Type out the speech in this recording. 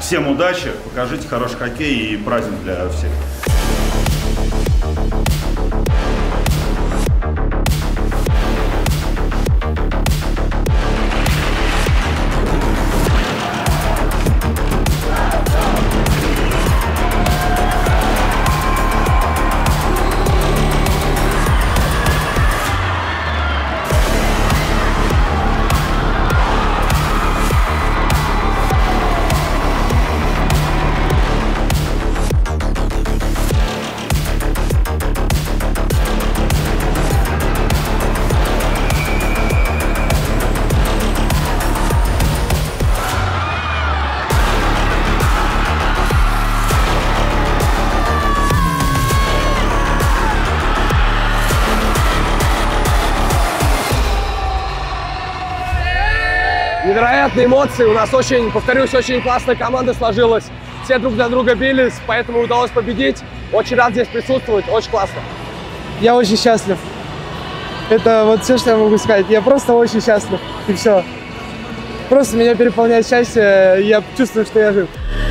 Всем удачи, покажите хороший хоккей и праздник для всех. Невероятные эмоции. У нас очень, повторюсь, очень классная команда сложилась. Все друг для друга бились, поэтому удалось победить. Очень рад здесь присутствовать. Очень классно. Я очень счастлив. Это вот все, что я могу сказать. Я просто очень счастлив. И все. Просто меня переполняет счастье. Я чувствую, что я жив.